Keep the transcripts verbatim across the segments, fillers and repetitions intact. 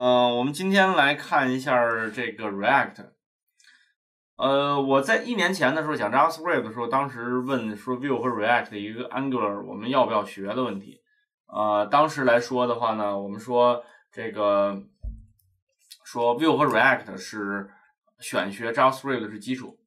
呃，我们今天来看一下这个 React。呃，我在一年前的时候讲 JavaScript 的时候，当时问说 Vue 和 React 的一个 Angular 我们要不要学的问题。呃，当时来说的话呢，我们说这个说 Vue 和 React 是选学 JavaScript 是基础，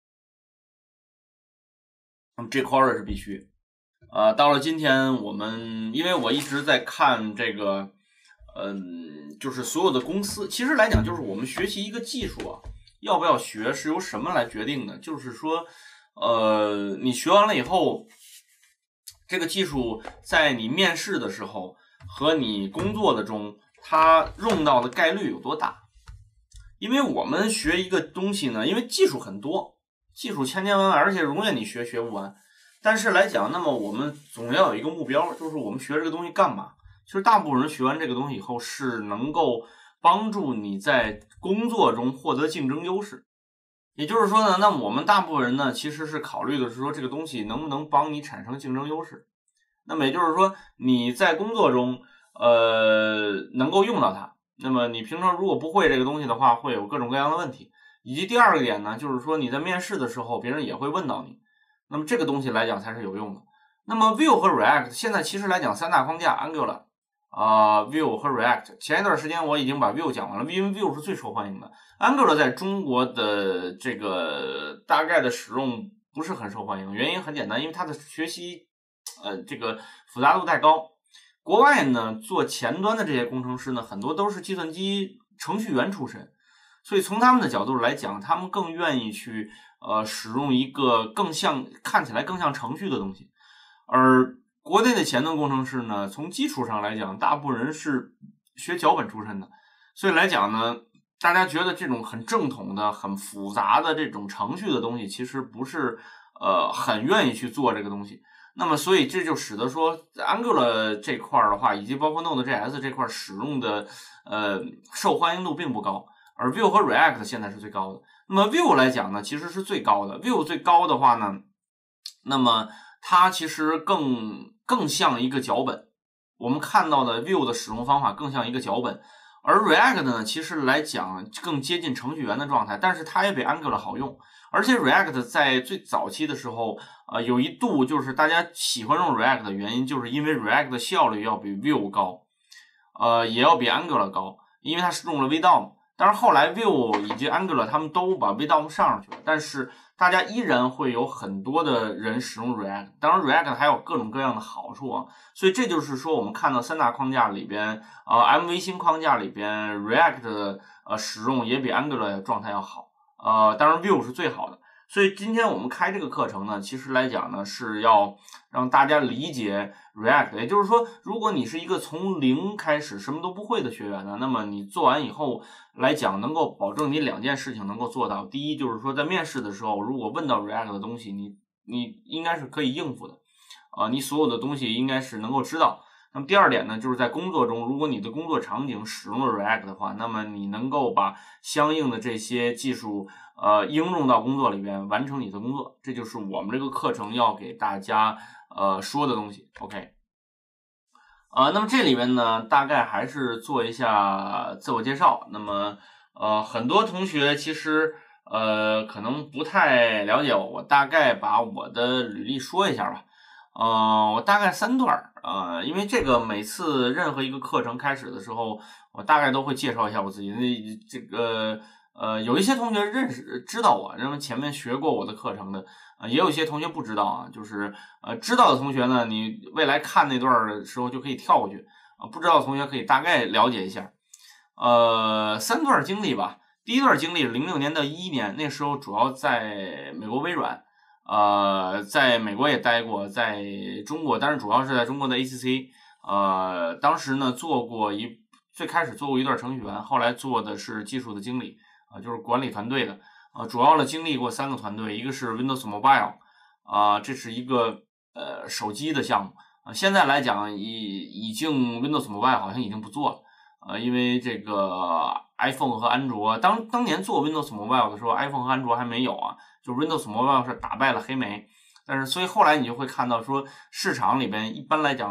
那么 jQuery 是必须。呃，到了今天我们，因为我一直在看这个，嗯，就是所有的公司，其实来讲就是我们学习一个技术啊，要不要学是由什么来决定的？就是说，呃，你学完了以后，这个技术在你面试的时候和你工作的中，它用到的概率有多大？因为我们学一个东西呢，因为技术很多，技术千千万万，而且永远你学学不完。但是来讲，那么我们总要有一个目标，就是我们学这个东西干嘛？其实大部分人学完这个东西以后，是能够帮助你在工作中获得竞争优势。也就是说呢，那我们大部分人呢，其实是考虑的是说这个东西能不能帮你产生竞争优势。那么也就是说，你在工作中，呃，能够用到它。那么你平常如果不会这个东西的话，会有各种各样的问题。以及第二个点呢，就是说你在面试的时候，别人也会问到你。那么这个东西来讲才是有用的。那么 Vue 和 React 现在其实来讲三大框架 Angular 啊、呃、Vue 和 React。前一段时间我已经把 Vue 讲完了，因为 Vue 是最受欢迎的。Angular 在中国的这个大概的使用不是很受欢迎，原因很简单，因为它的学习呃这个复杂度太高。国外呢做前端的这些工程师呢，很多都是计算机程序员出身。所以从他们的角度来讲，他们更愿意去呃使用一个更像看起来更像程序的东西，而国内的前端工程师呢，从基础上来讲，大部分人是学脚本出身的，所以来讲呢，大家觉得这种很正统的、很复杂的这种程序的东西，其实不是呃很愿意去做这个东西。那么，所以这就使得说 Angular 这块的话，以及包括 Node.js 这块使用的呃受欢迎度并不高。而 Vue 和 React 现在是最高的。那么 Vue 来讲呢，其实是最高的。Vue 最高的话呢，那么它其实更更像一个脚本。我们看到的 Vue 的使用方法更像一个脚本，而 React 呢，其实来讲更接近程序员的状态，但是它也比 Angular 好用。而且 React 在最早期的时候，呃，有一度就是大家喜欢用 React 的原因，就是因为 React 的效率要比 Vue 高，呃，也要比 Angular 高，因为它是用了 V D O M。但是后来 Vue 以及 Angular 他们都把 V D O M 上上去了，但是大家依然会有很多的人使用 React。当然 React 还有各种各样的好处啊，所以这就是说我们看到三大框架里边，呃 M V 新框架里边 React 的呃使用也比 Angular 状态要好，呃，当然 Vue 是最好的。所以今天我们开这个课程呢，其实来讲呢是要让大家理解 React， 也就是说，如果你是一个从零开始什么都不会的学员呢，那么你做完以后来讲，能够保证你两件事情能够做到。第一，就是说在面试的时候，如果问到 React 的东西，你你应该是可以应付的，呃，你所有的东西应该是能够知道。那么第二点呢，就是在工作中，如果你的工作场景使用了 React 的话，那么你能够把相应的这些技术呃应用到工作里边，完成你的工作。这就是我们这个课程要给大家呃说的东西。 OK， 呃，那么这里面呢，大概还是做一下自我介绍。那么呃很多同学其实呃可能不太了解我，我大概把我的履历说一下吧。呃，我大概三段呃，因为这个每次任何一个课程开始的时候，我大概都会介绍一下我自己。那这个呃，有一些同学认识知道我，因为前面学过我的课程的，呃，也有一些同学不知道啊。就是呃，知道的同学呢，你未来看那段的时候就可以跳过去啊、呃；不知道的同学可以大概了解一下。呃，三段经历吧。第一段经历，零六年到一一年，那时候主要在美国微软。呃，在美国也待过，在中国，但是主要是在中国的 A C C， 呃，当时呢做过一，最开始做过一段程序员，后来做的是技术的经理，啊、呃，就是管理团队的，呃，主要呢经历过三个团队，一个是 Windows Mobile， 啊、呃，这是一个呃手机的项目，啊、呃，现在来讲已已经 Windows Mobile 好像已经不做了，呃，因为这个 iPhone 和安卓，当当年做 Windows Mobile 的时候 ，iPhone 和安卓还没有啊。就 Windows Mobile 是打败了黑莓，但是所以后来你就会看到说市场里边一般来讲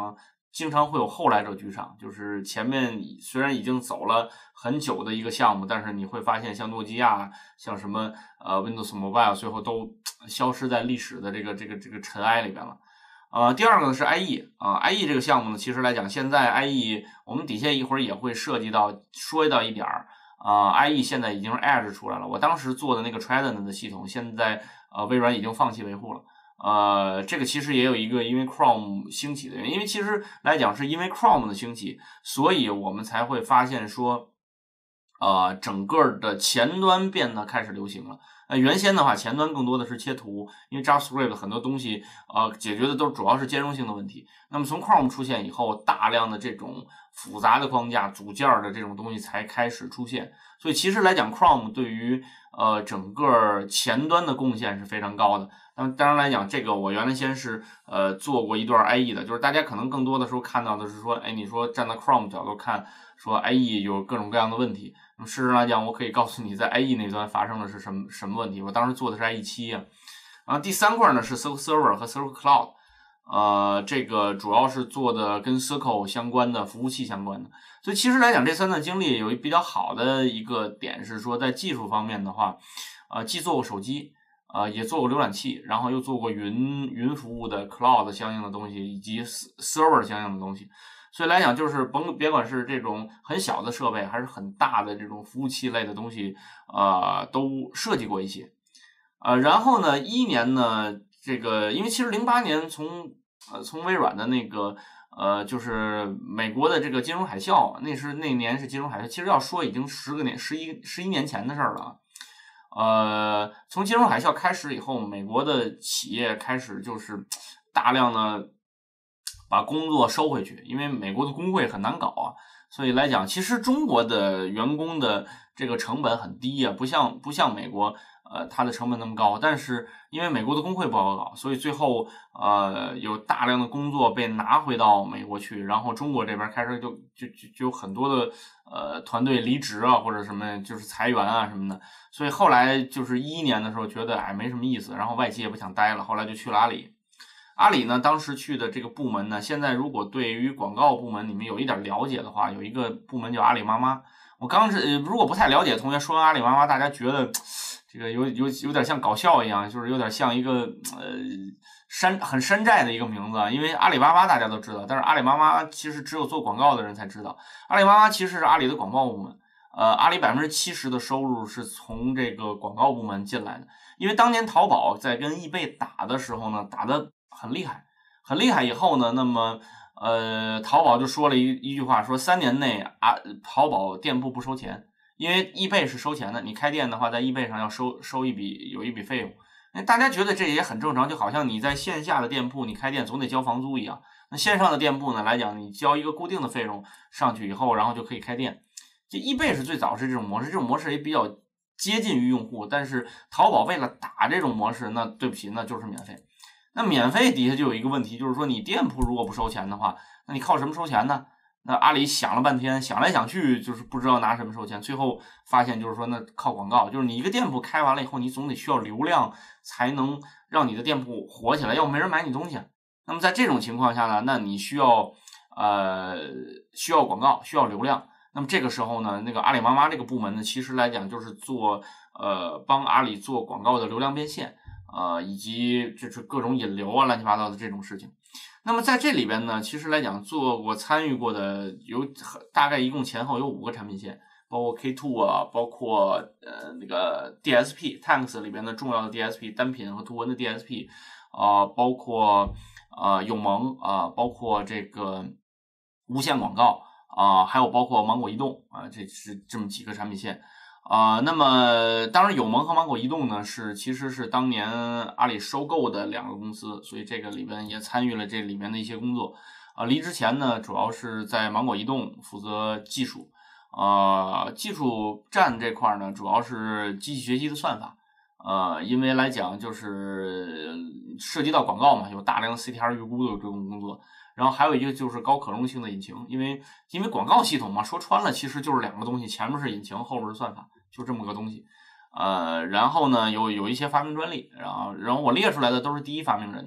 经常会有后来者居上，就是前面虽然已经走了很久的一个项目，但是你会发现像诺基亚，像什么呃 Windows Mobile 最后都消失在历史的这个这个这个尘埃里边了。呃，第二个呢是 I E 啊、呃、，I E 这个项目呢，其实来讲，现在 I E 我们底下一会儿也会涉及到说到一点儿啊、呃、，I E 现在已经是 Edge 出来了，我当时做的那个 Trident 的系统，现在呃微软已经放弃维护了。呃，这个其实也有一个因为 Chrome 兴起的原因，因为其实来讲是因为 Chrome 的兴起，所以我们才会发现说，呃，整个的前端变得开始流行了。呃，原先的话，前端更多的是切图，因为 JavaScript 很多东西，呃，解决的都主要是兼容性的问题。那么从 Chrome 出现以后，大量的这种复杂的框架、组件的这种东西才开始出现。所以其实来讲 ，Chrome 对于呃整个前端的贡献是非常高的。那么当然来讲，这个我原来先是呃做过一段 I E 的，就是大家可能更多的时候看到的是说，哎，你说站在 Chrome 角度看，说 I E 有各种各样的问题。那么事实上来讲，我可以告诉你，在 I E 那端发生的是什么什么问题。我当时做的是 I E 七啊，然后第三块呢是 Circle Server 和 Circle Cloud， 呃，这个主要是做的跟 Circle 相关的服务器相关的。所以其实来讲，这三段经历有一比较好的一个点是说，在技术方面的话，呃，既做过手机，呃，也做过浏览器，然后又做过云云服务的 Cloud 相应的东西，以及 Server 相应的东西。所以来讲，就是甭别管是这种很小的设备，还是很大的这种服务器类的东西，呃，都设计过一些。呃，然后呢，一年呢，这个因为其实零八年从呃从微软的那个呃就是美国的这个金融海啸，那是那年是金融海啸，其实要说已经十个年十一十一年前的事儿了。呃，从金融海啸开始以后，美国的企业开始就是大量的把工作收回去，因为美国的工会很难搞啊，所以来讲，其实中国的员工的这个成本很低啊，不像不像美国，呃，它的成本那么高。但是因为美国的工会不好搞，所以最后呃有大量的工作被拿回到美国去，然后中国这边开始就就就就有很多的呃团队离职啊，或者什么就是裁员啊什么的。所以后来就是一一年的时候觉得哎没什么意思，然后外企也不想待了，后来就去了阿里。阿里呢，当时去的这个部门呢，现在如果对于广告部门你们有一点了解的话，有一个部门叫阿里妈妈。我刚是、呃、如果不太了解的同学说完阿里妈妈，大家觉得这个有有有点像搞笑一样，就是有点像一个呃山很山寨的一个名字。因为阿里巴巴大家都知道，但是阿里妈妈其实只有做广告的人才知道。阿里妈妈其实是阿里的广告部门，呃，阿里百分之七十的收入是从这个广告部门进来的。因为当年淘宝在跟易贝打的时候呢，打的很厉害，很厉害以后呢，那么呃，淘宝就说了一一句话，说三年内啊，淘宝店铺不收钱，因为易贝是收钱的，你开店的话，在易贝上要收收一笔有一笔费用。那大家觉得这也很正常，就好像你在线下的店铺你开店总得交房租一样。那线上的店铺呢来讲，你交一个固定的费用上去以后，然后就可以开店。就易贝是最早是这种模式，这种模式也比较接近于用户，但是淘宝为了打这种模式，那对不起，那就是免费。那免费底下就有一个问题，就是说你店铺如果不收钱的话，那你靠什么收钱呢？那阿里想了半天，想来想去就是不知道拿什么收钱，最后发现就是说那靠广告，就是你一个店铺开完了以后，你总得需要流量才能让你的店铺火起来，要不没人买你东西。那么在这种情况下呢，那你需要呃需要广告，需要流量。那么这个时候呢，那个阿里妈妈这个部门呢，其实来讲就是做呃帮阿里做广告的流量变现。呃，以及就是各种引流啊，乱七八糟的这种事情。那么在这里边呢，其实来讲做过参与过的有大概一共前后有五个产品线，包括 K 二 啊，包括呃那个 D S P Tanks 里边的重要的 D S P 单品和图文的 D S P 啊、呃，包括呃永盟啊、呃，包括这个无线广告啊、呃，还有包括芒果移动啊、呃，这是这么几个产品线。啊、呃，那么当然，友盟和芒果移动呢是其实是当年阿里收购的两个公司，所以这个里边也参与了这里面的一些工作。啊、呃，离职前呢，主要是在芒果移动负责技术，呃，技术站这块呢，主要是机器学习的算法。呃，因为来讲就是涉及到广告嘛，有大量的 C T R 预估的这种工作。然后还有一个就是高可用性的引擎，因为因为广告系统嘛，说穿了其实就是两个东西，前面是引擎，后边是算法，就这么个东西。呃，然后呢有有一些发明专利，然后然后我列出来的都是第一发明人的。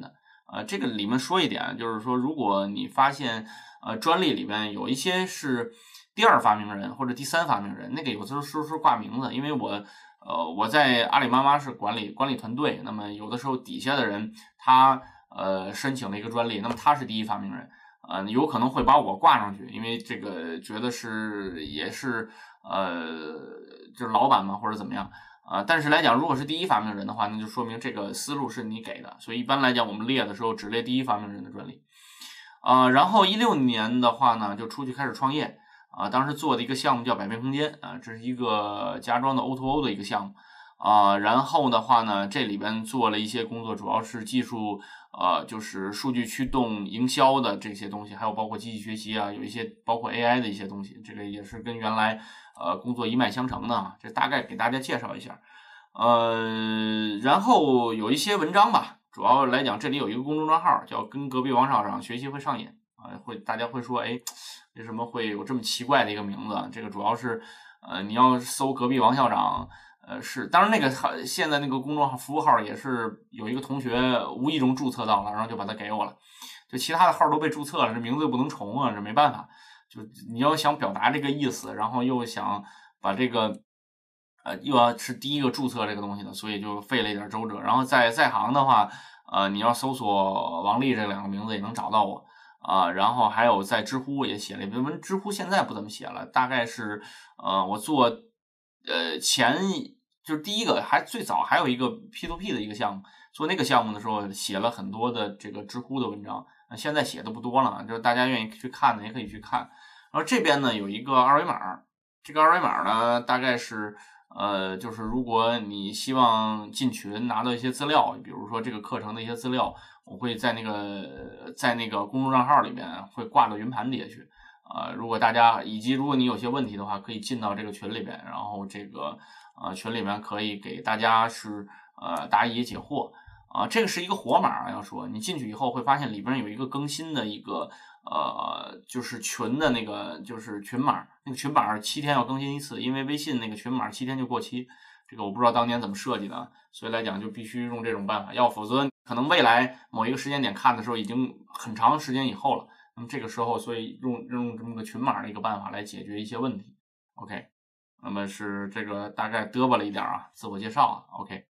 呃，这个里面说一点，就是说，如果你发现呃专利里面有一些是第二发明人或者第三发明人，那个有的时候是是挂名字，因为我呃我在阿里妈妈是管理管理团队，那么有的时候底下的人他呃申请了一个专利，那么他是第一发明人，呃有可能会把我挂上去，因为这个觉得是也是呃就是老板嘛或者怎么样。啊，但是来讲，如果是第一发明人的话，那就说明这个思路是你给的，所以一般来讲，我们列的时候只列第一发明人的专利。啊、呃，然后一六年的话呢，就出去开始创业啊、呃，当时做的一个项目叫百变空间啊、呃，这是一个家装的 O to O 的一个项目啊、呃，然后的话呢，这里边做了一些工作，主要是技术呃，就是数据驱动营销的这些东西，还有包括机器学习啊，有一些包括 A I 的一些东西，这个也是跟原来呃工作一脉相承的啊，这大概给大家介绍一下。呃，然后有一些文章吧，主要来讲，这里有一个公众账号叫跟隔壁王校长学习会上瘾啊、呃，会大家会说，哎，为什么会有这么奇怪的一个名字？这个主要是呃，你要搜隔壁王校长，呃，是，当然那个现在那个公众号服务号也是有一个同学无意中注册到了，然后就把它给我了，就其他的号都被注册了，这名字又不能重啊，这没办法，就你要想表达这个意思，然后又想把这个。呃，又要是第一个注册这个东西的，所以就费了一点周折。然后在在行的话，呃，你要搜索王丽这两个名字也能找到我啊、呃。然后还有在知乎也写了一篇文，知乎现在不怎么写了，大概是呃，我做呃前就是第一个还最早还有一个 P to P 的一个项目，做那个项目的时候写了很多的这个知乎的文章，呃、现在写的不多了，就是大家愿意去看的也可以去看。然后这边呢有一个二维码，这个二维码呢大概是。呃，就是如果你希望进群拿到一些资料，比如说这个课程的一些资料，我会在那个在那个公众账号里面会挂到云盘底下去。呃，如果大家以及如果你有些问题的话，可以进到这个群里边，然后这个呃群里面可以给大家是呃答疑解惑啊、呃。这个是一个活码，要说你进去以后会发现里边有一个更新的一个。呃，就是群的那个，就是群码，那个群码七天要更新一次，因为微信那个群码七天就过期，这个我不知道当年怎么设计的，所以来讲就必须用这种办法，要否则可能未来某一个时间点看的时候已经很长时间以后了，那么这个时候，所以用用这么个群码的一个办法来解决一些问题。OK， 那么是这个大概嘚吧了一点啊，自我介绍啊 ，OK。